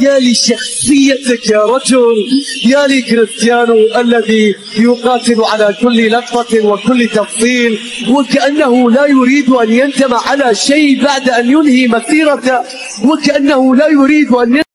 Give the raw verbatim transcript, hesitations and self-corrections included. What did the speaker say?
يا لشخصيتك يا رجل، يا لكريستيانو الذي يقاتل على كل لقطة وكل تفصيل، وكأنه لا يريد أن يندم على شيء بعد أن ينهي مسيرته، وكأنه لا يريد أن